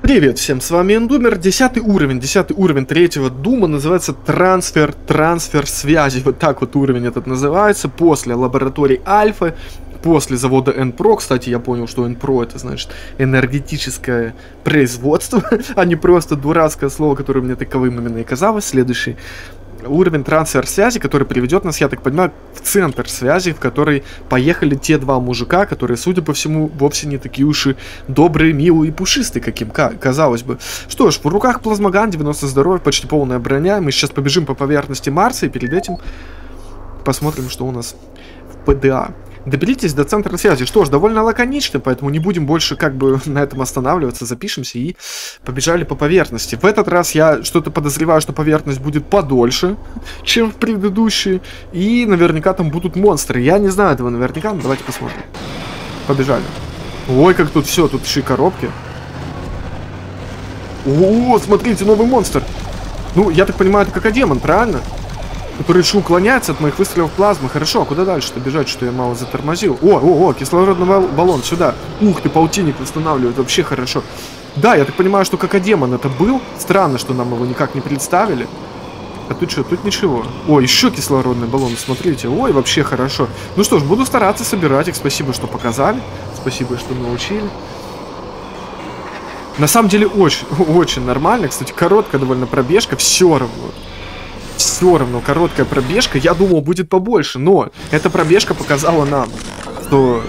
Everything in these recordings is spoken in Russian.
Привет всем, с вами Эндумер, 10 уровень третьего Дума, называется трансфер связи, вот так вот уровень этот называется, после лаборатории Альфа, после завода Энпро. Кстати, я понял, что Энпро это значит энергетическое производство, а не просто дурацкое слово, которое мне таковым именно и казалось. Следующий уровень трансфер связи, который приведет нас, я так понимаю, в центр связи, в который поехали те два мужика, которые, судя по всему, вовсе не такие уж и добрые, милые и пушистые, каким казалось бы. Что ж, в руках плазмоган, 90 здоровья, почти полная броня. Мы сейчас побежим по поверхности Марса и перед этим посмотрим, что у нас в ПДА. Доберитесь до центра связи. Что ж, довольно лаконично, поэтому не будем больше как бы на этом останавливаться. Запишемся и побежали по поверхности. В этот раз я что-то подозреваю, что поверхность будет подольше, чем в предыдущей. И наверняка там будут монстры. Я не знаю этого наверняка, но давайте посмотрим. Побежали. Ой, как тут все, тут еще и коробки. О, смотрите, новый монстр. Ну, я так понимаю, это как демон, правильно? Который еще уклоняется от моих выстрелов плазмы. Хорошо, а куда дальше-то бежать, что я мало затормозил? О, кислородный баллон, сюда. Ух ты, паутинник восстанавливает, вообще хорошо. Да, я так понимаю, что как демон это был. Странно, что нам его никак не представили. А тут что, тут ничего. О, еще кислородный баллон, смотрите. Ой, вообще хорошо. Ну что ж, буду стараться собирать их. Спасибо, что показали. Спасибо, что научили. На самом деле, очень нормально. Кстати, короткая довольно пробежка, все равно короткая пробежка, я думал, будет побольше, но эта пробежка показала нам, что...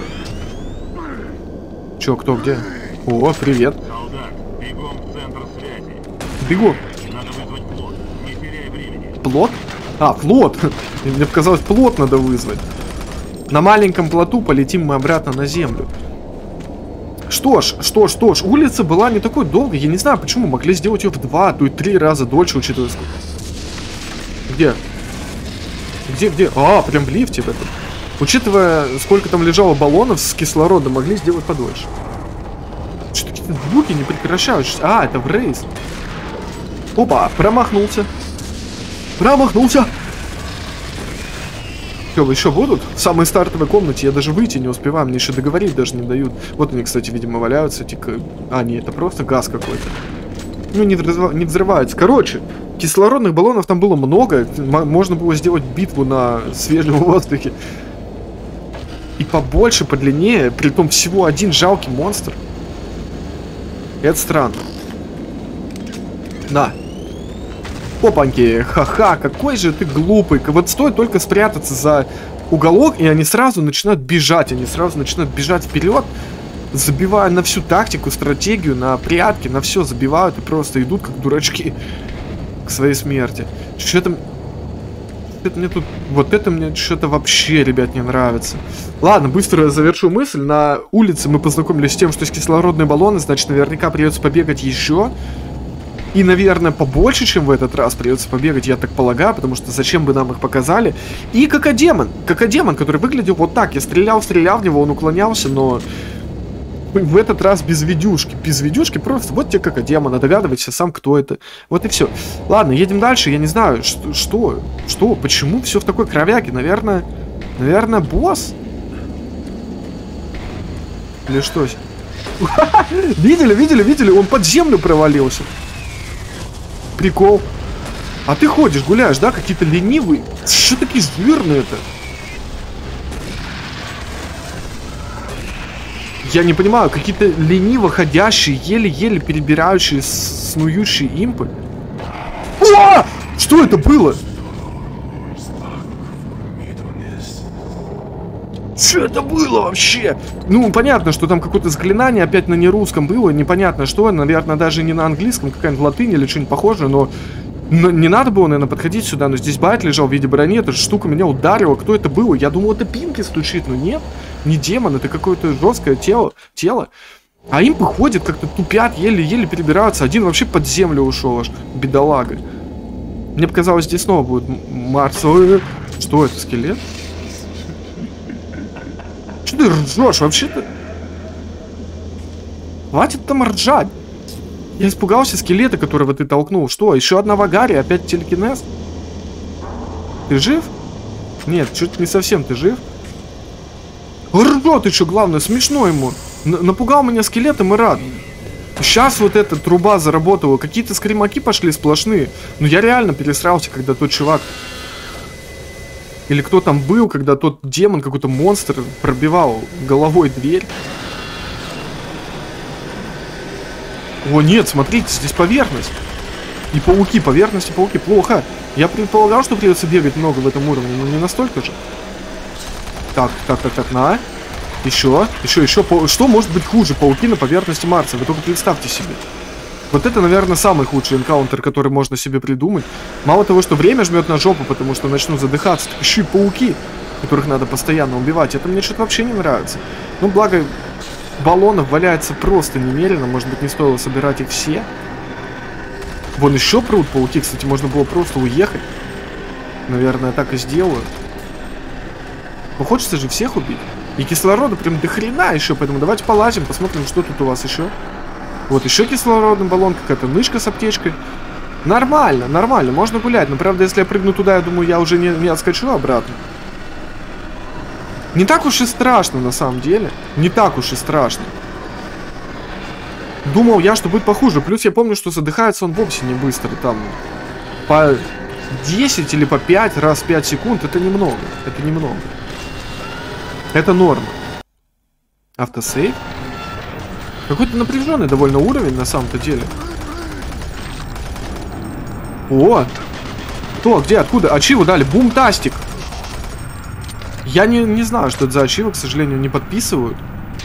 Чё, кто, где? О, привет. Солдат, бегом в центр связи. Бегу. Надо вызвать плот, не теряй времени. Плот? А, плот. Мне показалось, плот надо вызвать. На маленьком плоту полетим мы обратно на землю. Что ж, улица была не такой долгой, я не знаю, почему могли сделать ее в 2, а то и 3 раза дольше, учитывая сколько. Где? Где? А, прям в лифте в этом. Учитывая, сколько там лежало баллонов с кислородом, могли сделать подольше. Что какие-то звуки не прекращаются. А, это в рейс. Опа, промахнулся. Что, еще будут? В самой стартовой комнате я даже выйти не успеваю, мне еще договорить даже не дают. Вот они, кстати, видимо, валяются. А, нет, это просто газ какой-то. Ну, не взрывается. Короче, кислородных баллонов там было много. Можно было сделать битву на свежем воздухе. И побольше, подлиннее. Притом всего один жалкий монстр. Это странно. На. Опаньки. Ха-ха, какой же ты глупый. Вот стоит только спрятаться за уголок, и они сразу начинают бежать. Они сразу начинают бежать вперед. Забивая на всю тактику, стратегию, на прятки, на все забивают и просто идут как дурачки к своей смерти. Что-то мне тут... Вот это мне что-то вообще, ребят, не нравится. Ладно, быстро завершу мысль. На улице мы познакомились с тем, что есть кислородные баллоны, значит, наверняка придется побегать еще. И, наверное, побольше, чем в этот раз придется побегать, я так полагаю, потому что зачем бы нам их показали. И какодемон, который выглядел вот так. Я стрелял в него, он уклонялся, но... В этот раз без видюшки. Без видюшки просто. Вот тебе как демона. Догадывайся сам, кто это. Вот и все. Ладно, едем дальше. Я не знаю, что? Почему все в такой кровяке? Наверное, босс? Или что? Видели? Он под землю провалился. Прикол. А ты ходишь, гуляешь, да? Какие-то ленивые. Что такие жирные-то? Я не понимаю, какие-то лениво ходящие, еле-еле перебирающие, снующие импы. О! Что это было? Что это было вообще? Ну, понятно, что там какое-то заклинание опять на нерусском было, непонятно что, наверное, даже не на английском, какая-нибудь латынь или что-нибудь похожее, но не надо было, наверное, подходить сюда, но здесь байт лежал в виде брони, эта штука меня ударила, кто это было? Я думал, это Пинки стучит, но нет, не демон, это какое-то жесткое тело, а импы ходят, как-то тупят, еле-еле перебираются, один вообще под землю ушел аж, бедолага. Мне показалось, здесь снова будет Марс. Что это, скелет? Что ты ржешь вообще-то? Хватит там ржать. Я испугался скелета, которого ты толкнул. Что, еще одна вагария, опять телекинез? Ты жив? Нет, что-то не совсем ты жив. Ржет еще, главное, смешно ему. Напугал меня скелетом и рад. Сейчас вот эта труба заработала. Какие-то скримаки пошли сплошные. Ну я реально пересрался, когда тот чувак... Или кто там был, когда тот демон, какой-то монстр пробивал головой дверь. О, нет, смотрите, здесь поверхность. И пауки, поверхность и пауки. Плохо. Я предполагал, что придется бегать много в этом уровне, но не настолько же. Так, на. Еще. Что может быть хуже? Пауки на поверхности Марса. Вы только представьте себе. Вот это, наверное, самый худший энкаунтер, который можно себе придумать. Мало того, что время жмет на жопу, потому что начну задыхаться, так еще и пауки, которых надо постоянно убивать. Это мне что-то вообще не нравится. Ну, благо, баллонов валяется просто немерено. Может быть, не стоило собирать их все. Вон еще прут пауки. Кстати, можно было просто уехать. Наверное, так и сделаю. Но хочется же всех убить. И кислорода прям до хрена еще. Поэтому давайте полазим, посмотрим, что тут у вас еще. Вот еще кислородный баллон, какая-то мышка с аптечкой. Нормально, нормально, можно гулять. Но правда, если я прыгну туда, я думаю, я уже не отскочу обратно. Не так уж и страшно, на самом деле. Не так уж и страшно. Думал я, что будет похуже. Плюс я помню, что задыхается он вовсе не быстро. Там по 10 или по 5 раз в 5 секунд. Это немного. Это немного. Это норма. Автосейв. Какой-то напряженный довольно уровень на самом-то деле. О! Кто? Где? Откуда? Ачиву дали. Бумтастик. Я не знаю, что это за ачивы, к сожалению, не подписывают.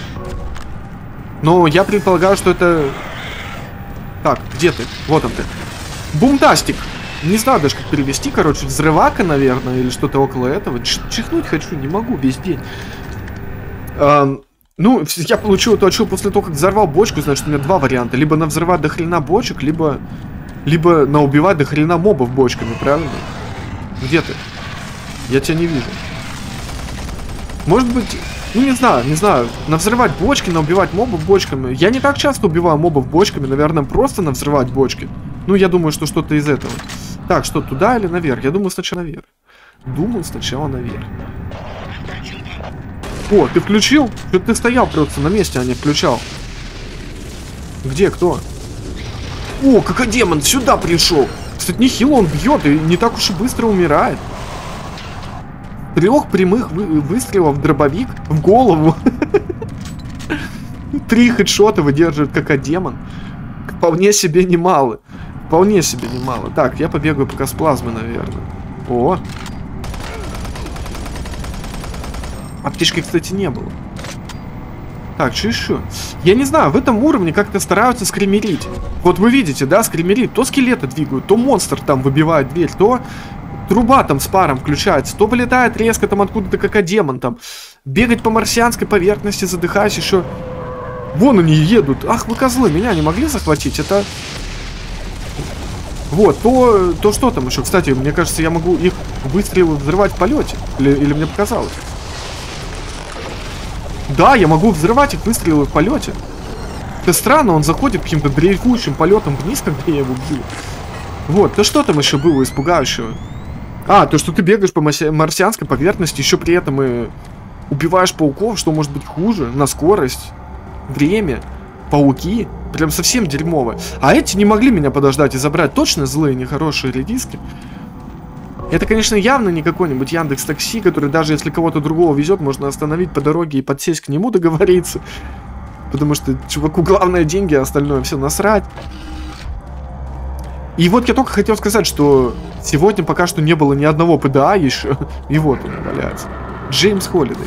Но я предполагаю, что это... Так, где ты? Вот он ты. Бумтастик. Не знаю даже, как перевести, короче. Взрывака, наверное, или что-то около этого. Чихнуть хочу, не могу весь день. Ну, я получил эту ачиву после того, как взорвал бочку. Значит, у меня два варианта. Либо на взрывать до хрена бочек, либо на убивать до хрена мобов бочками, правильно? Где ты? Я тебя не вижу. Может быть... Ну, не знаю. На взрывать бочки, на убивать мобов бочками. Я не так часто убиваю мобов бочками. Наверное, просто на взрывать бочки. Ну, я думаю, что что-то из этого. Так, что, туда или наверх? Я думаю, сначала наверх. О, ты включил? Что ты стоял просто на месте, а не включал? Где, кто? О, как демон сюда пришел. Кстати, нехило он бьет и не так уж и быстро умирает. 3 прямых выстрелов в дробовик в голову. 3 хедшота выдерживает как демон. Вполне себе немало. Вполне себе немало. Так, я побегаю пока с плазмой, наверное. О! Аптечки, кстати, не было. Так, что еще? Я не знаю, в этом уровне как-то стараются скримерить. Вот вы видите, да, скримерить. То скелеты двигают, то монстр там выбивает дверь, то труба там с паром включается, то вылетает резко там откуда-то как демон там. Бегать по марсианской поверхности, задыхаясь еще. Вон они едут. Ах вы козлы, меня не могли захватить? Это... Вот, то что там еще? Кстати, мне кажется, я могу их выстрелы взрывать в полете. Или мне показалось? Да, я могу взрывать их выстрелы в полете. Это странно, он заходит каким-то дрейфующим полетом вниз, когда я его бью. Вот, то что там еще было испугающего? А, то, что ты бегаешь по марсианской поверхности, еще при этом и убиваешь пауков, что может быть хуже? На скорость, время, пауки. Прям совсем дерьмово. А эти не могли меня подождать и забрать. Точно злые, нехорошие редиски. Это, конечно, явно не какой-нибудь Яндекс.Такси, который даже если кого-то другого везет, можно остановить по дороге и подсесть к нему, договориться. Потому что чуваку главное деньги, а остальное все насрать. И вот я только хотел сказать, что сегодня пока что не было ни одного ПДА еще. И вот он валяется. Джеймс Холлидей.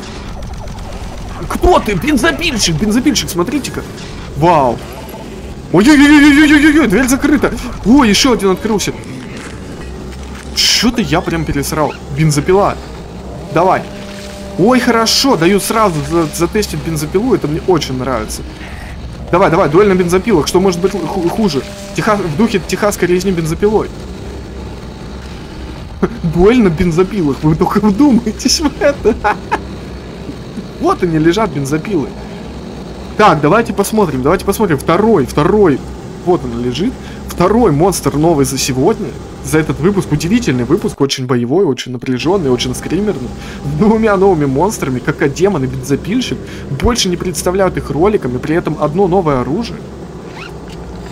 Кто ты? Бензопильщик, бензопильщик, смотрите-ка. Вау. Ой-ой-ой-ой-ой-ой-ой, дверь закрыта. Ой, еще один открылся. Что-то я прям пересрал. Бензопила. Давай. Ой, хорошо, даю сразу затестить бензопилу, это мне очень нравится. Давай, давай, дуэль на бензопилах, что может быть хуже? В духе техасской резни бензопилой. Дуэль на бензопилах, вы только вдумайтесь в это. Вот они лежат, бензопилы. Так, давайте посмотрим. Второй. Вот он лежит. Второй монстр новый за сегодня. За этот выпуск. Удивительный выпуск. Очень боевой, очень напряженный, очень скримерный. С 2 новыми монстрами, как демон и бензопильщик. Больше не представляют их роликами. При этом одно новое оружие.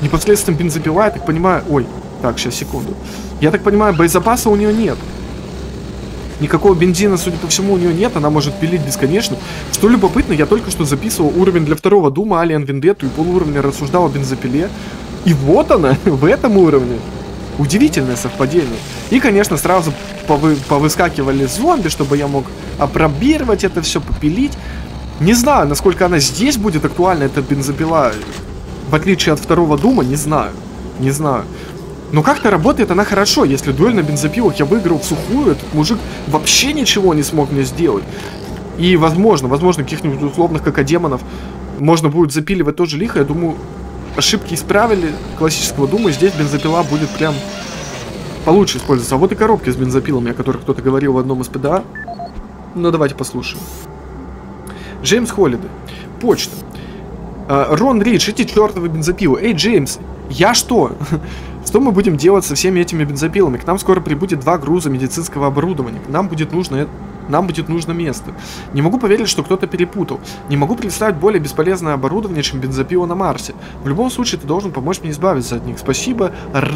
Непосредственно бензопила, я так понимаю... Ой, так, сейчас, секунду. Я так понимаю, боезапаса у нее нет. Никакого бензина, судя по всему, у нее нет. Она может пилить бесконечно. Что любопытно, я только что записывал уровень для второго Дума, Alien Vendetta, и полууровня рассуждал о бензопиле. И вот она, в этом уровне. Удивительное совпадение. И, конечно, сразу повыскакивали зомби, чтобы я мог опробировать это все, попилить. Не знаю, насколько она здесь будет актуальна, эта бензопила, в отличие от второго Дума, не знаю. Не знаю. Но как-то работает она хорошо. Если дуэль на бензопилах я выиграл в сухую, этот мужик вообще ничего не смог мне сделать. И возможно, каких-нибудь условных какодемонов можно будет запиливать тоже лихо. Я думаю, ошибки исправили классического Дума, и здесь бензопила будет прям получше использоваться. А вот и коробки с бензопилами, о которых кто-то говорил в одном из ПДА. Ну, давайте послушаем. Джеймс Холлидей. Почта. Рон Ридж, эти чертовы бензопилы. Эй, Джеймс, я что? Что мы будем делать со всеми этими бензопилами? К нам скоро прибудет 2 груза медицинского оборудования. Нам будет нужно место. Не могу поверить, что кто-то перепутал. Не могу представить более бесполезное оборудование, чем бензопила на Марсе. В любом случае, ты должен помочь мне избавиться от них. Спасибо.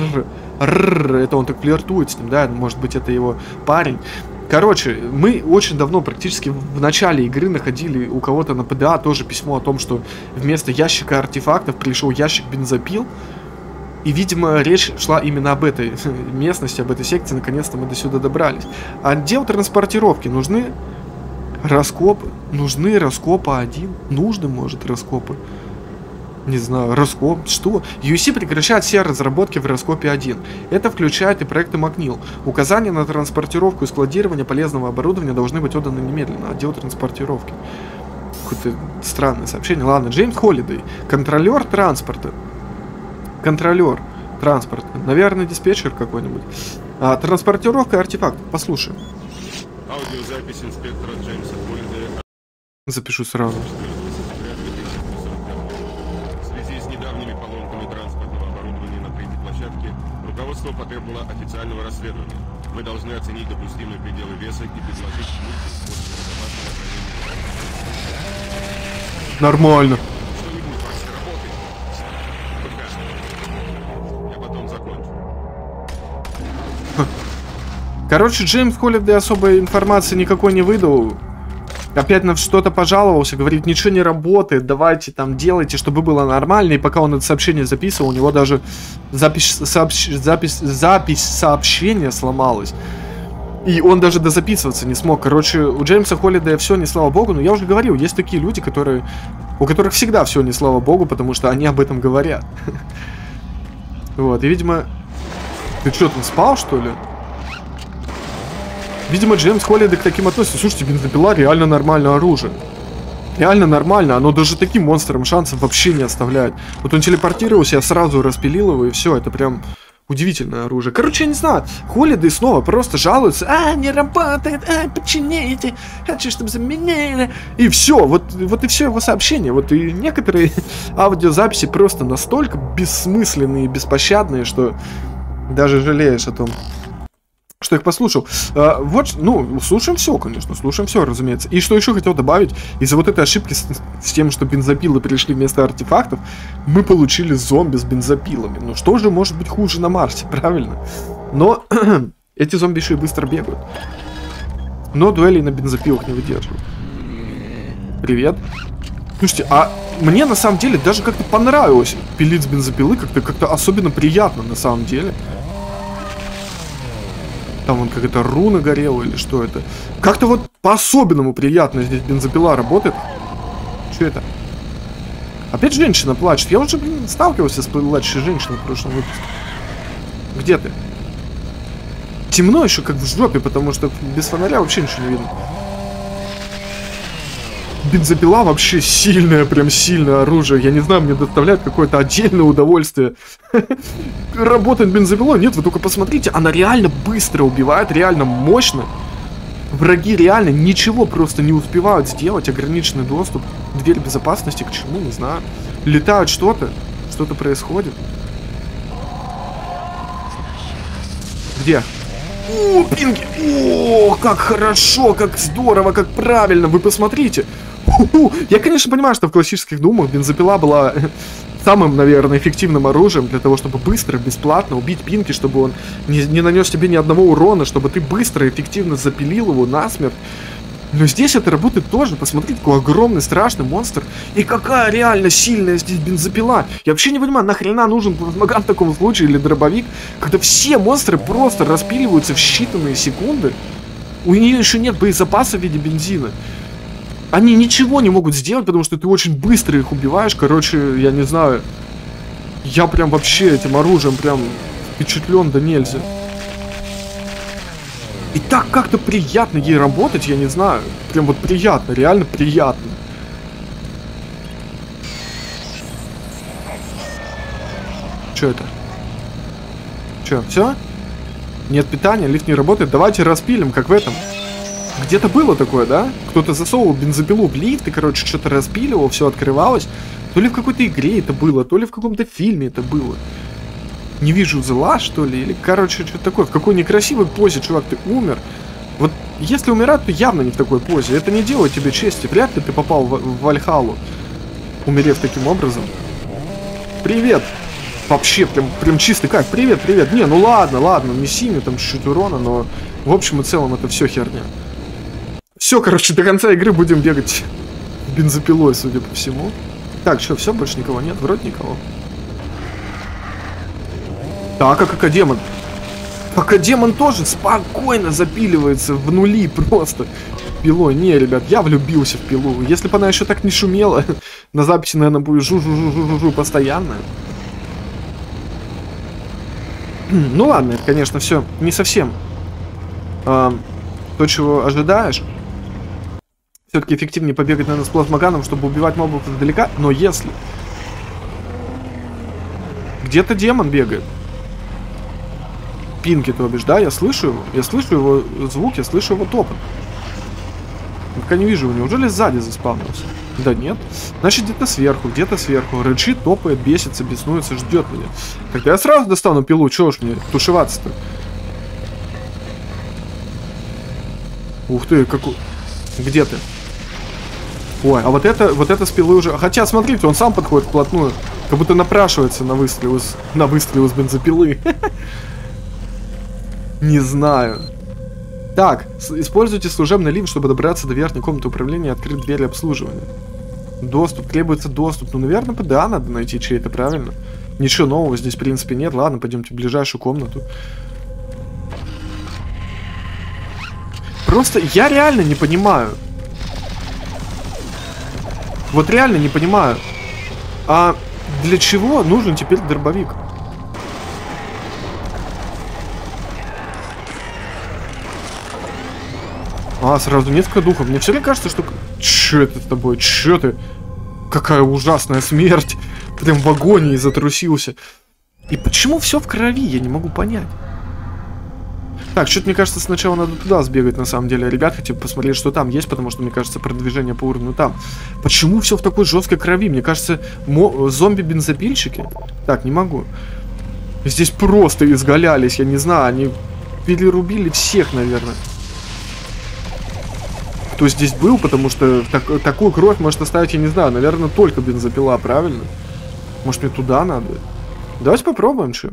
Это он так флиртует с ним, да? Может быть, это его парень. Короче, мы очень давно, практически в начале игры, находили у кого-то на ПДА тоже письмо о том, что вместо ящика артефактов пришел ящик бензопил. И, видимо, речь шла именно об этой местности, об этой секции. Наконец-то мы до сюда добрались. Отдел транспортировки. Нужны раскопы? Нужны раскопы 1? Нужны, может, раскопы? Не знаю, раскоп, что? UC прекращает все разработки в раскопе 1. Это включает и проекты Макнил. Указания на транспортировку и складирование полезного оборудования должны быть отданы немедленно. Отдел транспортировки. Какое-то странное сообщение. Ладно, Джеймс Холлидей. Контролер транспорта. Контролер транспорта. Наверное, диспетчер какой-нибудь. Транспортировка артефактов. Послушаем. Аудиозапись инспектора Джеймса Холлидея. Запишу сразу. Руководство потребовало официального расследования. Мы должны оценить допустимые пределы веса и предложить Нормально. что-нибудь вообще работает. Я потом закончу. Короче, Джеймс Холлидей особой информации никакой не выдал. Опять на что-то пожаловался, говорит, ничего не работает, давайте там делайте, чтобы было нормально. И пока он это сообщение записывал, у него даже запись сообщения сломалась. И он даже дозаписываться не смог. Короче, у Джеймса Холлидея все не слава богу. Но я уже говорил, есть такие люди, у которых всегда все не слава богу, потому что они об этом говорят. Вот, и видимо... Ты что, там спал, что ли? Видимо, Джеймс Холлидей к таким относится. Слушайте, бензопила реально нормальное оружие. Реально нормально. Оно даже таким монстрам шансов вообще не оставляет. Вот он телепортировался, я сразу распилил его, и все. Это прям удивительное оружие. Короче, я не знаю. Холлидей снова просто жалуется. Не работает, почините. Хочу, чтобы заменили. И все. Вот и все его сообщения. Вот и некоторые аудиозаписи просто настолько бессмысленные и беспощадные, что даже жалеешь о том, что их послушал. Вот, ну, слушаем все, конечно, слушаем все, разумеется. И что еще хотел добавить, из-за вот этой ошибки с тем, что бензопилы пришли вместо артефактов, мы получили зомби с бензопилами. Ну, что же может быть хуже на Марсе, правильно? Но эти зомби еще и быстро бегают. Но дуэлей на бензопилах не выдерживают. Привет. Слушайте, а мне на самом деле даже как-то понравилось пилить с бензопилы, как-то особенно приятно на самом деле. Там вон какая-то руна горела или что это. Как-то вот по-особенному приятно здесь бензопила работает. Что это? Опять женщина плачет. Я уже, сталкивался с плачущей женщиной в прошлом выпуске. Где ты? Темно еще как в жопе, потому что без фонаря вообще ничего не видно. Бензопила вообще сильное, прям сильное оружие. Я не знаю, мне доставляет какое-то отдельное удовольствие. Работает бензопилой. Нет, вы только посмотрите, она реально быстро убивает, реально мощно. Враги реально ничего просто не успевают сделать. Ограниченный доступ. Дверь безопасности к чему, не знаю. Летают что-то. Что-то происходит. Где? О, пинги! О, как хорошо, как здорово, как правильно. Вы посмотрите. Я, конечно, понимаю, что в классических думах бензопила была самым, наверное, эффективным оружием для того, чтобы быстро, бесплатно убить Пинки, чтобы он не нанес тебе ни одного урона, чтобы ты быстро и эффективно запилил его насмерть. Но здесь это работает тоже. Посмотрите, какой огромный, страшный монстр. И какая реально сильная здесь бензопила. Я вообще не понимаю, нахрена нужен плазмоган в таком случае или дробовик, когда все монстры просто распиливаются в считанные секунды. У нее еще нет боезапаса в виде бензина. Они ничего не могут сделать, потому что ты очень быстро их убиваешь. Короче, я не знаю. Я прям вообще этим оружием прям впечатлен, да нельзя. И так как-то приятно ей работать, я не знаю. Прям вот приятно, реально приятно. Что это? Что, все? Нет питания, лифт не работает. Давайте распилим, как в этом. Где-то было такое, да? Кто-то засовывал бензопилу в лифт и, короче, что-то распиливал, все открывалось. То ли в какой-то игре это было, то ли в каком-то фильме это было. Не вижу зла, что ли? Или, короче, что-то такое. В какой некрасивой позе, чувак, ты умер. Вот если умирать, то явно не в такой позе. Это не делает тебе чести. Вряд ли ты попал в Вальхалу, умерев таким образом. Привет! Вообще, прям чистый кайф. Привет, привет. Не, ну ладно, неси мне там чуть-чуть урона, но в общем и целом это все херня. Все, короче, до конца игры будем бегать бензопилой, судя по всему. Так, что, все, больше никого нет? Вроде никого. Так, а Какадемон? Какадемон тоже спокойно запиливается в нули просто пилой. Не, ребят, я влюбился в пилу. Если бы она еще так не шумела, на записи, наверное, будет жу-жу-жу-жу-жу постоянно. Ну ладно, это, конечно, все не совсем то, чего ожидаешь. Все-таки эффективнее побегать, наверное, с плазмоганом, чтобы убивать мобов издалека. Но если где-то демон бегает, Пинки, то бишь, да, я слышу его звук, я слышу его топот. Пока не вижу его, неужели сзади заспавнился? Да нет. Значит, где-то сверху. Рычит, топает, бесится, беснуется, ждет меня. Тогда я сразу достану пилу, чего ж мне тушеваться-то? Ух ты, какой... Где ты? Ой, а вот это с пилы уже... Хотя, смотрите, он сам подходит вплотную. Как будто напрашивается на выстрел из бензопилы. Не знаю. Так, используйте служебный лифт, чтобы добраться до верхней комнаты управления и открыть двери обслуживания. Доступ, требуется доступ. Ну, наверное, да, надо найти чей-то, правильно? Ничего нового здесь, в принципе, нет. Ладно, пойдемте в ближайшую комнату. Просто я реально не понимаю. Вот реально не понимаю. А для чего нужен теперь дробовик? А, сразу несколько духов. Мне все время кажется, что... Че это с тобой? Че ты? Какая ужасная смерть. Прям в агонии затрусился. И почему все в крови? Я не могу понять. Так, что-то мне кажется, сначала надо туда сбегать, на самом деле. Ребят, хотя бы посмотреть, что там есть, потому что, мне кажется, продвижение по уровню там. Почему все в такой жесткой крови? Мне кажется, зомби-бензопильщики... Так, не могу. Здесь просто изгалялись, я не знаю, они перерубили всех, наверное. Кто здесь был, потому что такую кровь может оставить, я не знаю, наверное, только бензопила, правильно? Может, мне туда надо? Давайте попробуем, что?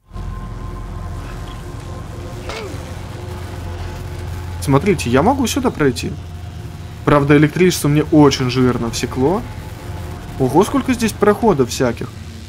Смотрите, я могу сюда пройти. Правда, электричество мне очень жирно всекло. Ого, сколько здесь проходов всяких.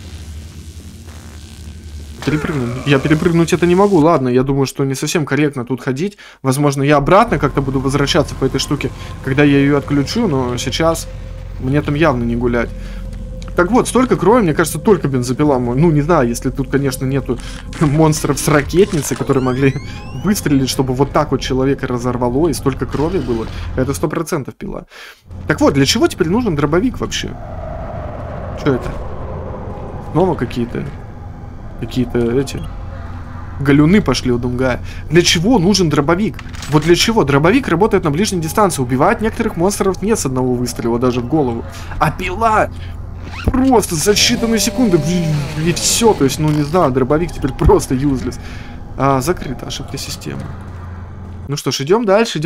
Я перепрыгнуть это не могу, ладно, я думаю, что не совсем корректно тут ходить. Возможно, я обратно как-то буду возвращаться по этой штуке, когда я ее отключу, но сейчас мне там явно не гулять. Так вот, столько крови, мне кажется, только бензопила. Ну, не знаю, если тут, конечно, нету монстров с ракетницей, которые могли выстрелить, чтобы вот так вот человека разорвало, и столько крови было. Это 100% пила. Так вот, для чего теперь нужен дробовик вообще? Что это? Снова какие-то эти галюны пошли у Думгая. Для чего нужен дробовик? Вот для чего? Дробовик работает на ближней дистанции, убивает некоторых монстров не с одного выстрела, даже в голову. А пила просто за считанные секунды и все. То есть, ну не знаю, дробовик теперь просто юзлес. Закрыта ошибка системы. Ну что ж, идем дальше,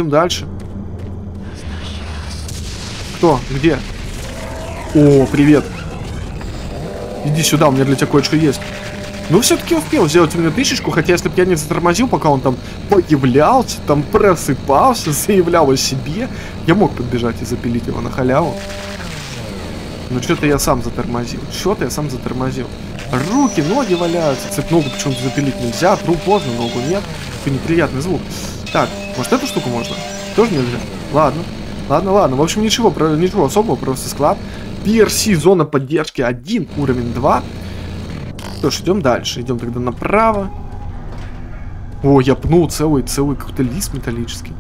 Кто? Где? О, привет. Иди сюда, у меня для тебя кое-что есть. Ну, все-таки успел сделать у меня тысячку, хотя если бы я не затормозил, пока он там появлялся, там просыпался, заявлял о себе, я мог подбежать и запилить его на халяву. Но что-то я сам затормозил. Что-то я сам затормозил. Руки, ноги валяются. Цепь ногу почему-то запилить нельзя. Труп поздно, ногу нет. Такой неприятный звук. Так, может эту штуку можно? Тоже нельзя? Ладно. Ладно. В общем, ничего особого, просто склад. PRC, зона поддержки 1, уровень 2. Что ж, идем дальше. Идем тогда направо. О, я пнул целый какой-то лист металлический.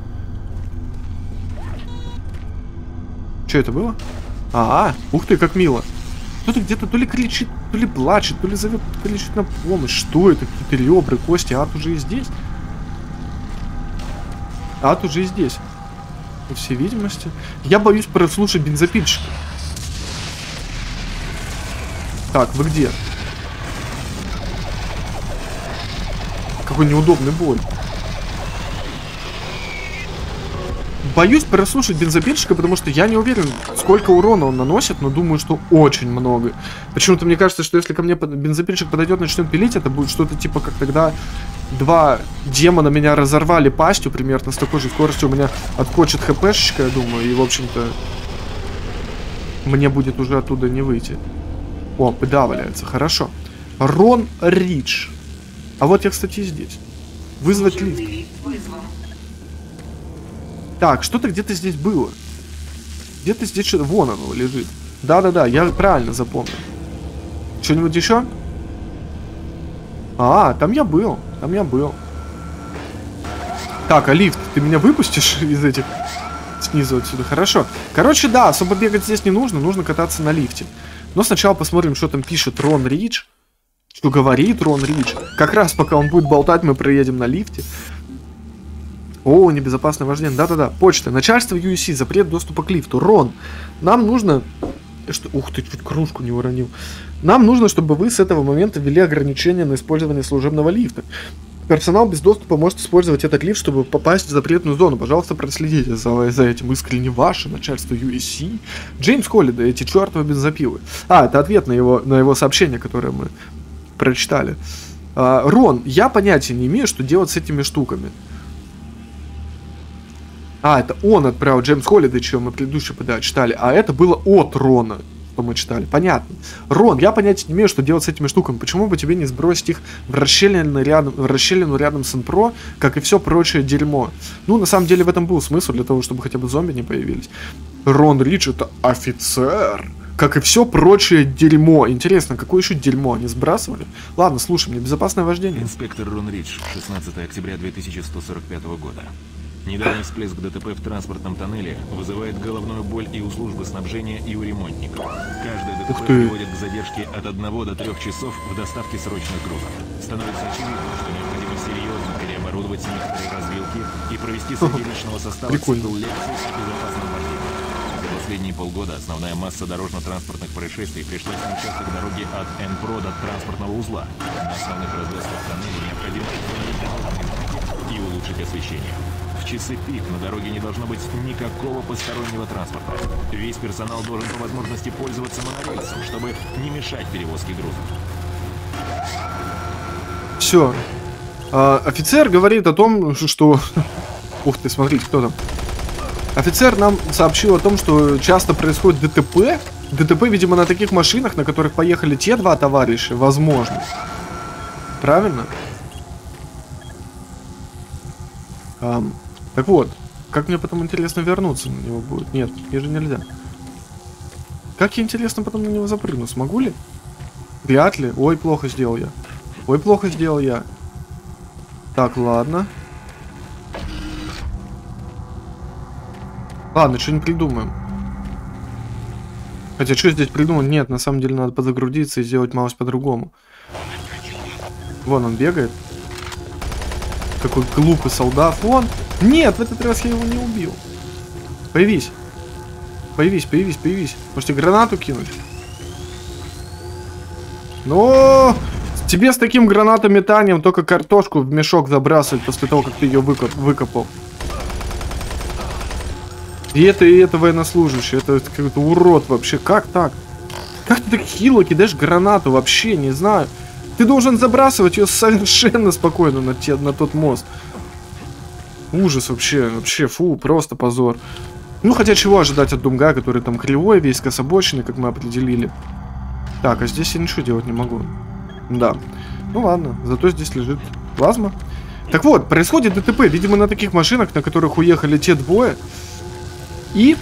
Что это было? Ух ты, как мило. Кто-то где-то то ли кричит, то ли плачет, то ли зовет, кричит на помощь. Что это? Какие-то ребра, кости. Ад уже и здесь. Ад уже и здесь. По всей видимости. Я боюсь прослушать бензопильщика. Так, вы где? Какой неудобный бой. Боюсь прослушать бензопильщика, потому что я не уверен, сколько урона он наносит, но думаю, что очень много. Почему-то мне кажется, что если ко мне бензопильщик подойдет и начнет пилить, это будет что-то типа, как тогда два демона меня разорвали пастью примерно с такой же скоростью. У меня откочет хпшечка, я думаю, и, в общем-то, мне будет уже оттуда не выйти. О, ПДА валяется, хорошо. Рон Ридж. А вот я, кстати, здесь. Вызвать лифт. Так, что-то где-то здесь было. Где-то здесь что-то... Вон оно лежит. Да-да-да, я правильно запомнил. Что-нибудь еще? Там я был. Так, а лифт? Ты меня выпустишь из этих... Снизу отсюда? Хорошо. Короче, да, особо бегать здесь не нужно. Нужно кататься на лифте. Но сначала посмотрим, что там пишет Рон Ридж. Что говорит Рон Ридж. Как раз пока он будет болтать, мы проедем на лифте. О, небезопасное вождение. Да-да-да. Почта. Начальство UEC. Запрет доступа к лифту. Рон, нам нужно... Ух ты, чуть кружку не уронил. Нам нужно, чтобы вы с этого момента ввели ограничения на использование служебного лифта. Персонал без доступа может использовать этот лифт, чтобы попасть в запретную зону. Пожалуйста, проследите за этим. Искренне ваше начальство UEC. Джеймс Холлиday, эти чертовы бензопилы. Это ответ на его сообщение, которое мы прочитали. Рон, я понятия не имею, что делать с этими штуками. Это он отправил Джеймс Холлиday, что мы предыдущий ПДА читали. А это было от Рона, что мы читали. Понятно. Рон, я понятия не имею, что делать с этими штуками. Почему бы тебе не сбросить их в расщелину рядом с Инпро, как и все прочее дерьмо? Ну, на самом деле, в этом был смысл, для того, чтобы хотя бы зомби не появились. Рон Ридж — это офицер. Как и все прочее дерьмо. Интересно, какое еще дерьмо они сбрасывали? Ладно, слушай, мне безопасное вождение. Инспектор Рон Ридж, 16 октября 2145 года. Недавний всплеск ДТП в транспортном тоннеле вызывает головную боль и у службы снабжения, и у ремонтников. Каждое ДТП приводит к задержке от 1 до 3 часов в доставке срочных грузов. Становится очевидно, что необходимо серьезно переоборудовать некоторые развилки и провести среди личного состава цикл лекций о безопасном вождении. За последние полгода основная масса дорожно-транспортных происшествий пришлась на участок дороги от Энпро до транспортного узла. На основных развязках тоннеля необходимо установить дорожные знаки и улучшить освещение. В часы пик на дороге не должно быть никакого постороннего транспорта. Весь персонал должен по возможности пользоваться монорельсом, чтобы не мешать перевозке грузов. Все. Офицер говорит о том, что... Ух ты, смотрите, кто там. Офицер нам сообщил о том, что часто происходит ДТП. ДТП, видимо, на таких машинах, на которых поехали те два товарища, возможно. Правильно? Так вот, как мне потом интересно вернуться на него будет? Нет, мне же нельзя. Как я, интересно, потом на него запрыгну? Смогу ли? Вряд ли. Ой, плохо сделал я. Ой, плохо сделал я. Так, ладно. Ладно, что-нибудь придумаем. Хотя, что здесь придумать? Нет, на самом деле надо подзагрузиться и сделать малость по-другому. Вон он бегает. Какой глупый солдат. Вон. Нет, в этот раз я его не убил. Появись. Появись. Можете гранату кинуть? Но тебе с таким гранатометанием только картошку в мешок забрасывать после того, как ты ее выкопал. И это военнослужащий. Это какой-то урод вообще. Как так? Как ты так хило кидаешь гранату? Вообще не знаю. Ты должен забрасывать ее совершенно спокойно на тот мост. Ужас вообще. Вообще, фу, просто позор. Ну, хотя чего ожидать от Думга, который там кривой, весь кособоченный, как мы определили. Так, а здесь я ничего делать не могу. Да. Ну ладно, зато здесь лежит плазма. Так вот, происходит ДТП, видимо, на таких машинах, на которых уехали те двое. И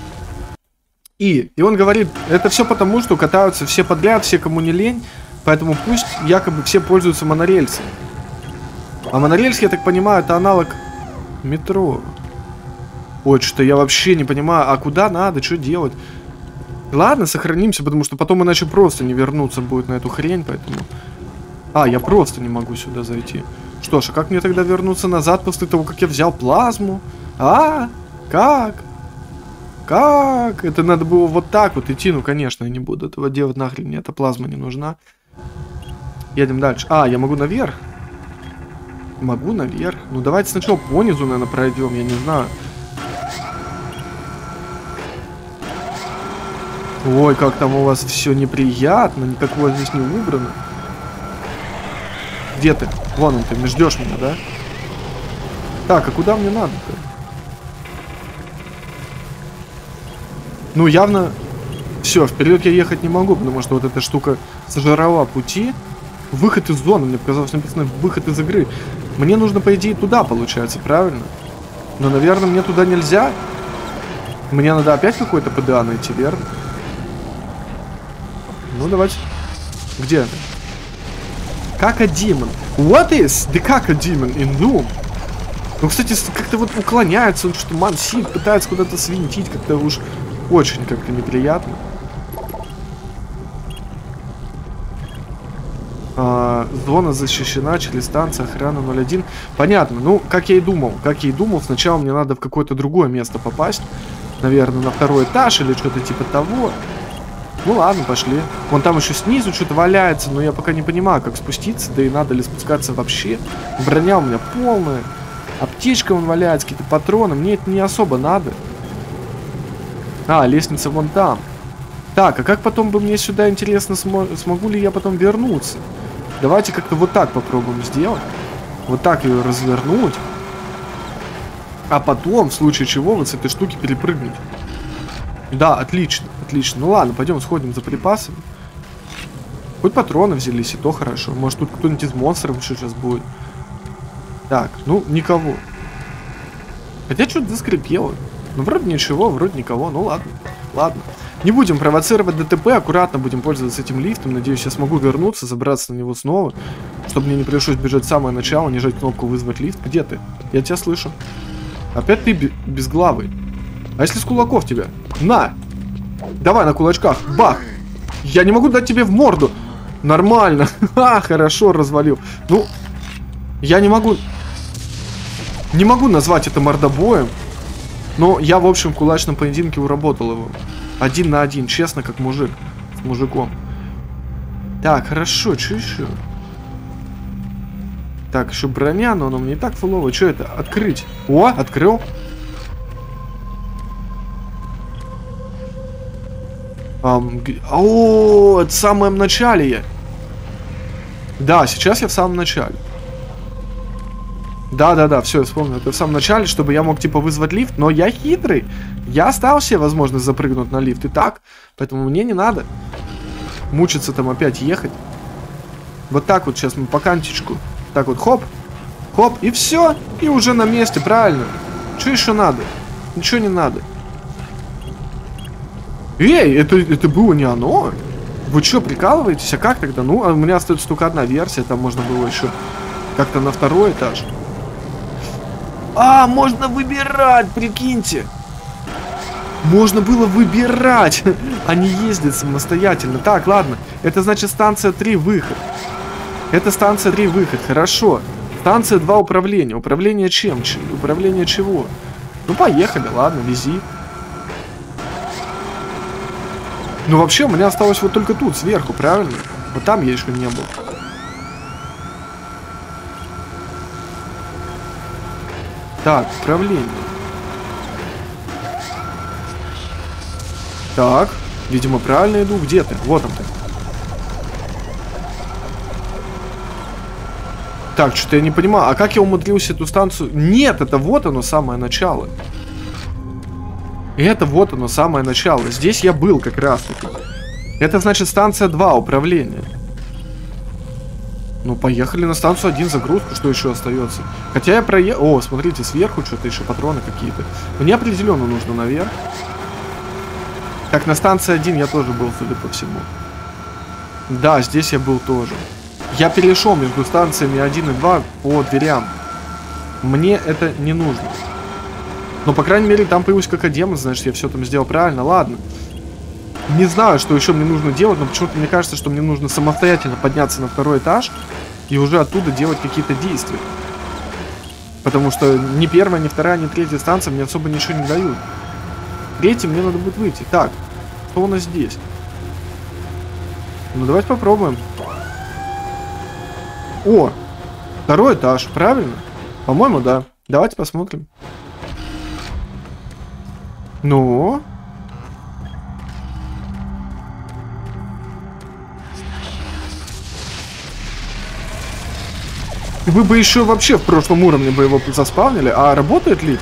он говорит, это все потому, что катаются все подряд, все кому не лень, поэтому пусть якобы все пользуются монорельсом. А монорельс, я так понимаю, это аналог метро. Ой, что я вообще не понимаю, а куда надо, что делать? Ладно, сохранимся, потому что потом иначе просто не вернуться будет на эту хрень, поэтому... А, я просто не могу сюда зайти. Что ж, а как мне тогда вернуться назад после того, как я взял плазму? А? Как? Как? Это надо было вот так вот идти. Ну, конечно, я не буду этого делать, нахрен мне эта плазма не нужна. Едем дальше. А, я могу наверх? Могу наверх. Ну, давайте сначала понизу, наверное, пройдем, я не знаю. Ой, как там у вас все неприятно, никакого здесь не убрано. Где ты? Вон он, ты ждешь меня, да? Так, а куда мне надо-то? Ну, явно... Все, вперед я ехать не могу, потому что вот эта штука сожрала пути. Выход из зоны, мне показалось написано выход из игры. Мне нужно, по идее, туда, получается, правильно? Но, наверное, мне туда нельзя. Мне надо опять какой-то ПДА найти, верно? Ну, давайте. Где это? Кака Демон. What is the Кака Демон in Doom? Ну, кстати, как-то вот уклоняется, он что-то мансит, пытается куда-то свинтить, как-то уж очень как-то неприятно. Зона защищена через станцию охраны 01. Понятно, ну, как я и думал. Сначала мне надо в какое-то другое место попасть. Наверное, на второй этаж или что-то типа того. Ну ладно, пошли. Вон там еще снизу что-то валяется, но я пока не понимаю, как спуститься, да и надо ли спускаться вообще. Броня у меня полная. Аптечка вон валяется, какие-то патроны. Мне это не особо надо. А, лестница вон там. Так, а как потом бы мне сюда, интересно, смогу ли я потом вернуться? Давайте как-то вот так попробуем сделать. Вот так ее развернуть. А потом, в случае чего, вот с этой штуки перепрыгнуть. Да, отлично, отлично. Ну ладно, пойдем сходим за припасами. Хоть патроны взялись, и то хорошо. Может, тут кто-нибудь из монстров еще сейчас будет. Так, ну, никого. Хотя что-то заскрипело. Ну, вроде ничего, вроде никого. Ну, ладно, ладно. Не будем провоцировать ДТП, аккуратно будем пользоваться этим лифтом. Надеюсь, я смогу вернуться, забраться на него снова. Чтобы мне не пришлось бежать в самое начало, не жать кнопку «Вызвать лифт». Где ты? Я тебя слышу. Опять ты безглавый. А если с кулаков тебя? На! Давай на кулачках. Бах! Я не могу дать тебе в морду. Нормально. Ха, хорошо развалил. Ну, я не могу... Не могу назвать это мордобоем. Но я, в общем, в кулачном поединке уработал его. 1 на 1, честно, как мужик. С мужиком. Так, хорошо, что еще? Так, еще броня, но она мне не так фуловая. Что это? Открыть. О, открыл. О, это в самом начале я. Да, сейчас я в самом начале. Да, все, я вспомнил. Это в самом начале, чтобы я мог, типа, вызвать лифт. Но я хитрый. Я оставил себе возможность запрыгнуть на лифт и так. Поэтому мне не надо мучиться там опять ехать. Вот так вот сейчас мы по кантичку. Так вот, хоп, хоп, и все. И уже на месте, правильно. Что еще надо? Ничего не надо. Эй, это было не оно? Вы что, прикалываетесь? А как тогда? Ну, у меня остается только одна версия. Там можно было еще как-то на второй этаж. А, можно выбирать, прикиньте. Можно было выбирать, а не ездить самостоятельно. Так, ладно. Это значит станция 3 выход. Это станция 3 выход, хорошо. Станция 2 управление. Управление чем? Управление чего? Ну, поехали, ладно, вези. Ну, вообще, у меня осталось вот только тут, сверху, правильно? Вот там я еще не был. Так, управление. Так, Видимо, правильно иду. Где ты? Вот он ты. Так, что-то я не понимаю. А как я умудрился эту станцию... Нет, это вот оно, самое начало. Это вот оно, самое начало. Здесь я был как раз-таки. Это значит станция 2, управление. Ну, поехали на станцию 1, загрузку, что еще остается. Хотя я проехал... О, смотрите, сверху что-то еще, патроны какие-то. Мне определенно нужно наверх. Так, на станции 1 я тоже был, судя по всему. Да, здесь я был тоже. Я перешел между станциями 1 и 2 по дверям. Мне это не нужно. Но, по крайней мере, там появился как демон, значит, я все там сделал правильно. Ладно. Не знаю, что еще мне нужно делать, но почему-то мне кажется, что мне нужно самостоятельно подняться на 2-й этаж и уже оттуда делать какие-то действия. Потому что ни 1-я, ни 2-я, ни 3-я станция мне особо ничего не дают. 3-й мне надо будет выйти. Так, что у нас здесь? Ну, давайте попробуем. О, 2-й этаж, правильно? По-моему, да. Давайте посмотрим. Ну... Вы бы еще вообще в прошлом уровне бы его заспавнили. А работает лифт?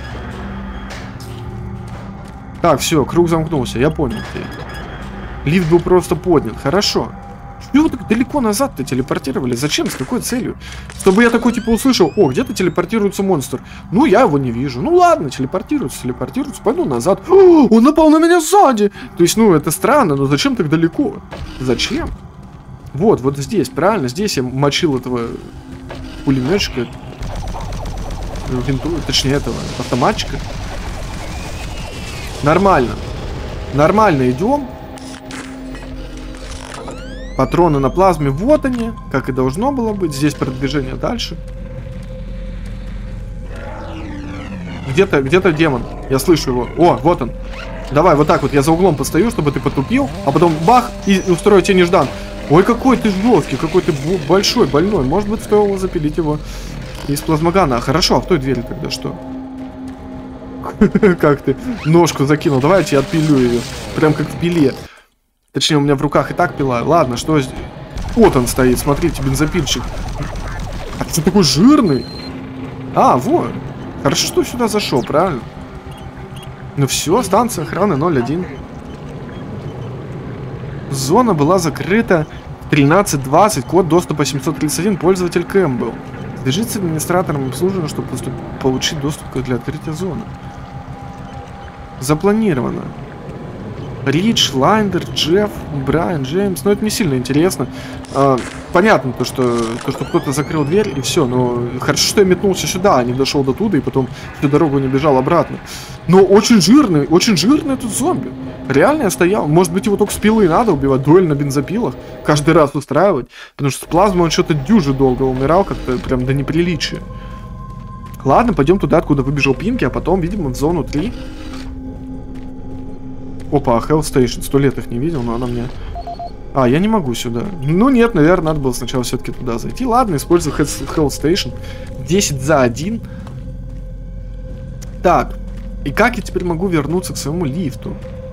Так, все, круг замкнулся, я понял. Лифт был просто поднят, хорошо. Чего вы так далеко назад-то телепортировали? Зачем? С какой целью? Чтобы я такой типа услышал: о, где-то телепортируется монстр. Ну, я его не вижу. Ну ладно, телепортируется, пойду назад. О, он напал на меня сзади. То есть, ну, это странно, но зачем так далеко? Зачем? Вот здесь, правильно, здесь я мочил этого... пулеметчика, точнее этого автоматчика. Нормально. Нормально идем. Патроны на плазме, вот они, как и должно было быть. Здесь продвижение дальше. Где-то демон. Я слышу его. О, вот он. Давай, вот так вот я за углом постою, чтобы ты потупил, а потом бах, и устрою тебе неждан. Ой, какой ты жесткий, какой ты большой, больной. Может быть, стоило запилить его из плазмогана. Хорошо, а в той двери тогда что? Как ты ножку закинул? Давай я тебе отпилю ее. Прям как в пиле. Точнее, у меня в руках и так пила. Ладно, что здесь? Вот он стоит, смотрите, бензопильщик. А ты такой жирный? А, вот. Хорошо, что сюда зашел, правильно? Ну все, станция охраны 01. Зона была закрыта в 13:20, код доступа 731, пользователь Кэмпбелл. Свяжись с администратором обслуживания, чтобы получить доступ для открытия зоны. Запланировано. Ридж, Лайндер, Джефф, Брайан, Джеймс. Но это не сильно интересно. Понятно, то, что кто-то закрыл дверь и все. Но хорошо, что я метнулся сюда, а не дошел до туда и потом всю дорогу не бежал обратно. Но очень жирный этот зомби. Реально я стоял. Может быть, его только с пилы надо убивать, дуэль на бензопилах. Каждый раз устраивать. Потому что с плазмой он что-то дюже долго умирал, как-то прям до неприличия. Ладно, пойдем туда, откуда выбежал Пинки, а потом, видимо, в зону 3. Опа, Hell Station, 100 лет их не видел, но она мне... А, я не могу сюда. Ну нет, наверное, надо было сначала все-таки туда зайти. Ладно, использую Hell Station. 10 за 1. Так, и как я теперь могу вернуться к своему лифту?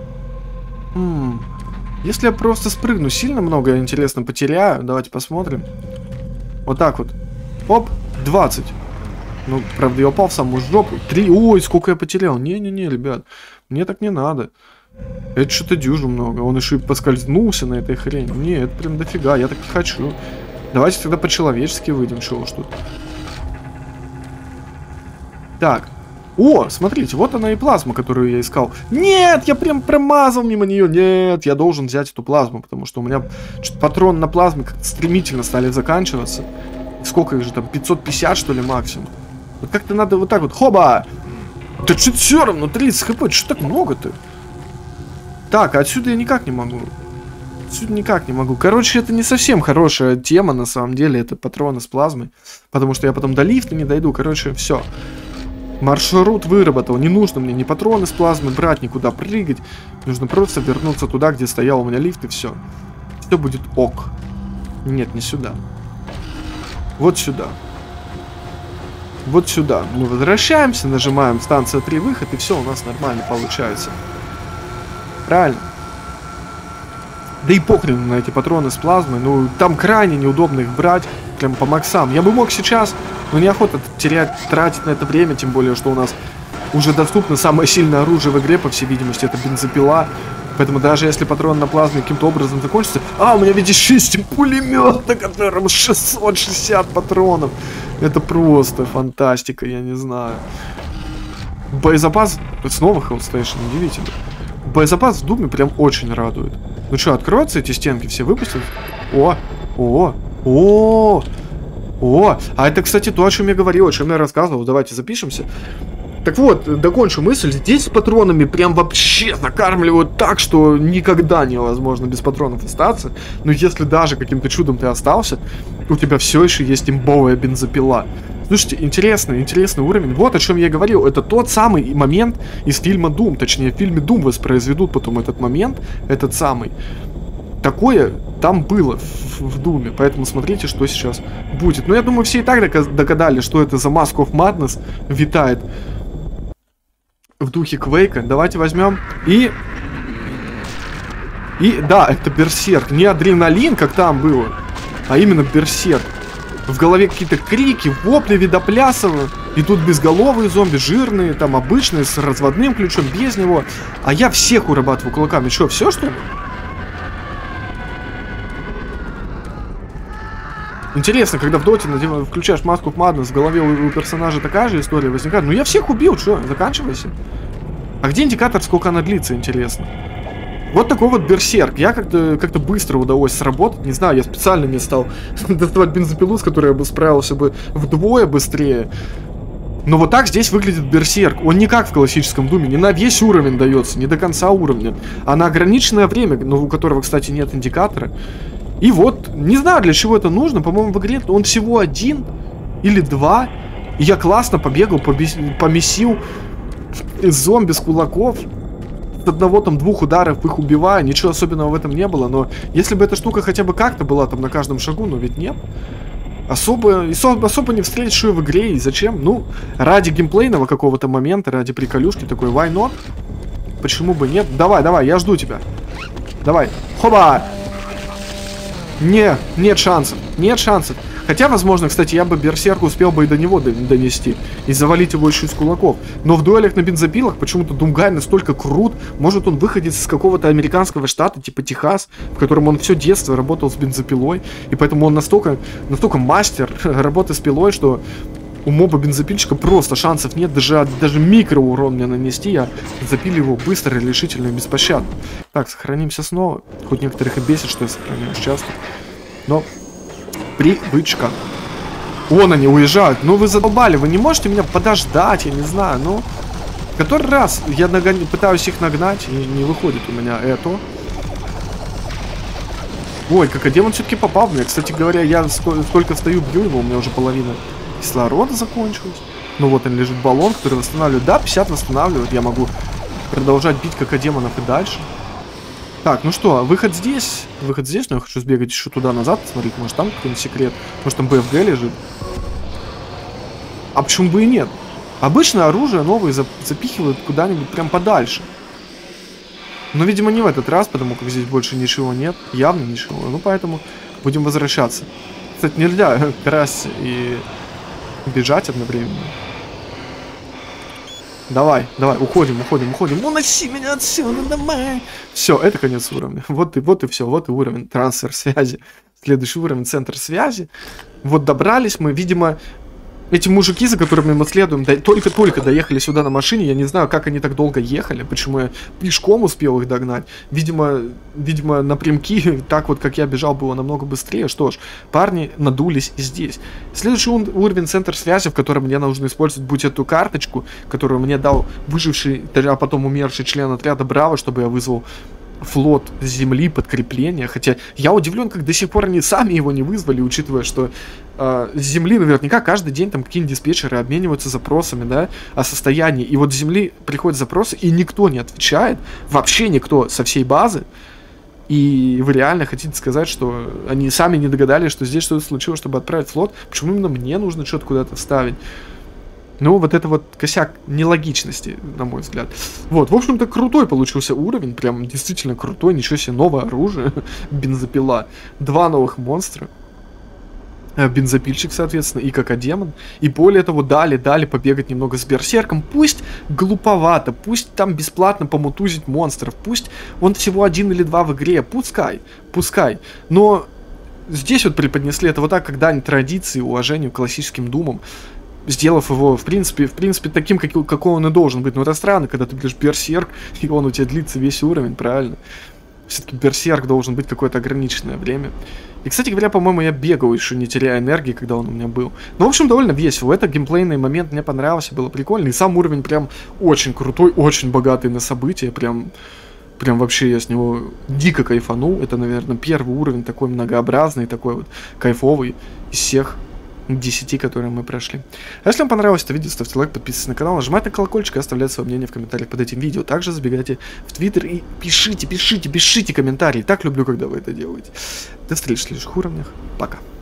Если я просто спрыгну, сильно много я, интересно, потеряю. Давайте посмотрим. Вот так вот. Оп, 20. Ну, правда, я упал в самую жопу. 3. Ой, сколько я потерял. Не-не-не, ребят. Мне так не надо. Это что-то дюжу много. Он еще и поскользнулся на этой хрени. Не, это прям дофига. Я так не хочу. Давайте тогда по-человечески выйдем. Чего уж тут. Так. О, смотрите, вот она и плазма, которую я искал. Нет, я прям промазал мимо нее. Нет, я должен взять эту плазму, потому что у меня патроны на плазме как-то стремительно стали заканчиваться. Сколько их же там? 550, что ли, максимум? Вот как-то надо вот так вот. Хоба! Да что-то все равно, 30 хп, что так много-то? Так, отсюда я никак не могу. Отсюда никак не могу. Короче, это не совсем хорошая тема, на самом деле. Это патроны с плазмой. Потому что я потом до лифта не дойду. Короче, все. Маршрут выработал. Не нужно мне ни патроны с плазмой брать, никуда прыгать. Нужно просто вернуться туда, где стоял у меня лифт, и все. Все будет ок. Нет, не сюда. Вот сюда. Вот сюда. Мы возвращаемся, нажимаем станция 3 выход, и все у нас нормально получается. Правильно? Да и похрен на эти патроны с плазмой. Ну, там крайне неудобно их брать. Прям по максам. Я бы мог сейчас, но неохота тратить на это время. Тем более, что у нас уже доступно самое сильное оружие в игре, по всей видимости. Это бензопила. Поэтому даже если патрон на плазме каким-то образом закончится... А, у меня, видишь, есть пулемет, на котором 660 патронов. Это просто фантастика, я не знаю. Боезапас... Снова Hellstation, удивительно. Боезапас в Думе прям очень радует. Ну что, откроются эти стенки все, выпустят? О! А это, кстати, то, о чем я говорил, о чем я рассказывал. Давайте запишемся. Так вот, докончу мысль. Здесь с патронами прям вообще закармливают так, что никогда невозможно без патронов остаться. Но если даже каким-то чудом ты остался, у тебя все еще есть имбовая бензопила. Слушайте, интересный уровень. Вот о чем я говорил. Это тот самый момент из фильма Doom. Точнее, в фильме Doom воспроизведут потом этот момент. Этот самый. Такое там было в Думе. Поэтому смотрите, что сейчас будет. Но я думаю, все и так догадались, что это за Mask of Madness витает в духе Квейка. Давайте возьмем и да, это Берсерк. Не адреналин, как там было, а именно Берсерк. В голове какие-то крики, вопли видоплясово. И тут безголовые зомби, жирные, там обычные, с разводным ключом, без него. А я всех урабатываю кулаками. Что, все что ли? Интересно, когда в доте включаешь Mask of Madness, в голове у персонажа такая же история возникает. Ну я всех убил, что, заканчивайся. А где индикатор, сколько она длится, интересно? Вот такой вот берсерк. Я как-то быстро удалось сработать. Не знаю, я специально не стал доставать бензопилу, с которой я бы справился бы вдвое быстрее. Но вот так здесь выглядит берсерк. Он не как в классическом Думе, не на весь уровень дается, не до конца уровня, а на ограниченное время, но у которого, кстати, нет индикатора. И вот, не знаю, для чего это нужно. По-моему, в игре он всего 1 или 2. И я классно побегал, помесил зомби с кулаков. С одного там 2 ударов их убиваю. Ничего особенного в этом не было. Но если бы эта штука хотя бы как-то была там на каждом шагу, но ведь нет. Особо не встретишь ее в игре. И зачем? Ну, ради геймплейного какого-то момента, ради приколюшки такой, why not? Почему бы нет? Давай, я жду тебя. Давай. Хоба! Нет шансов. Хотя, возможно, кстати, я бы берсерку успел бы и до него донести. И завалить его еще из кулаков. Но в дуэлях на бензопилах почему-то Думгай настолько крут. Может, он выходит из какого-то американского штата, типа Техас, в котором он все детство работал с бензопилой. И поэтому он настолько мастер работы с пилой, что у моба бензопильщика просто шансов нет. Даже микроурон мне нанести. Я запилю его быстро, решительно и беспощадно. Так, сохранимся снова. Хоть некоторых и бесит, что я сохраняюсь часто. Но привычка. Вон они уезжают. Ну вы задолбали, вы не можете меня подождать, я не знаю. Ну, который раз я пытаюсь их нагнать, и не выходит у меня это. Ой, как демон все-таки попал в меня. Кстати говоря, я столько стою, бью его, у меня уже половина кислорода закончилась. Ну вот он лежит баллон, который восстанавливает. Да, 50 восстанавливает. Я могу продолжать бить как демонов и дальше. Так, ну что, выход здесь, но я хочу сбегать еще туда-назад, посмотреть, может там какой-нибудь секрет, может там БФГ лежит. А почему бы и нет? Обычно оружие новые запихивают куда-нибудь прям подальше. Но, видимо, не в этот раз, потому как здесь больше ничего нет, явно ничего, ну поэтому будем возвращаться. Кстати, нельзя красть и бежать одновременно. Давай, уходим. Уноси меня отсюда, давай. Все, это конец уровня. Вот и все, вот и уровень трансфер связи. Следующий уровень центр связи. Вот добрались мы, видимо, эти мужики, за которыми мы следуем, только доехали сюда на машине. Я не знаю, как они так долго ехали, почему я пешком успел их догнать. Видимо, напрямки, так вот, как я бежал, было намного быстрее. Что ж, парни надулись здесь. Следующий уровень центр связи, в котором мне нужно использовать будь эту карточку, которую мне дал выживший, а потом умерший член отряда Браво, чтобы я вызвал флот с земли, подкрепление. Хотя я удивлен, как до сих пор они сами его не вызвали, учитывая, что с земли наверняка каждый день там какие-нибудь диспетчеры обмениваются запросами, да, о состоянии. И вот с земли приходят запросы, и никто не отвечает, вообще никто со всей базы. И вы реально хотите сказать, что они сами не догадались, что здесь что-то случилось, чтобы отправить флот? Почему именно мне нужно что-то куда-то вставить? Ну, вот это вот косяк нелогичности, на мой взгляд. Вот, в общем-то, крутой получился уровень, прям действительно крутой, ничего себе, новое оружие, бензопила, 2 новых монстра, бензопильщик, соответственно, и какодемон, и более того, дали побегать немного с берсерком, пусть глуповато, пусть там бесплатно помутузить монстров, пусть он всего 1 или 2 в игре, пускай, но здесь вот преподнесли это вот так, как дань традиции, уважению к классическим думам, сделав его, в принципе, таким, какой он и должен быть. Но это странно, когда ты берешь берсерк, и он у тебя длится весь уровень, правильно? Все-таки берсерк должен быть какое-то ограниченное время. И, кстати говоря, по-моему, я бегал еще, не теряя энергии, когда он у меня был. Ну, в общем, довольно весело. Это геймплейный момент мне понравился, было прикольно. И сам уровень прям очень крутой, очень богатый на события, прям вообще я с него дико кайфанул. Это, наверное, первый уровень такой многообразный, такой вот кайфовый из всех 10, которые мы прошли. А если вам понравилось это видео, ставьте лайк, подписывайтесь на канал, нажимайте на колокольчик и оставляйте свое мнение в комментариях под этим видео. Также забегайте в Твиттер и пишите комментарии. Так люблю, когда вы это делаете. До встречи в следующих уровнях. Пока.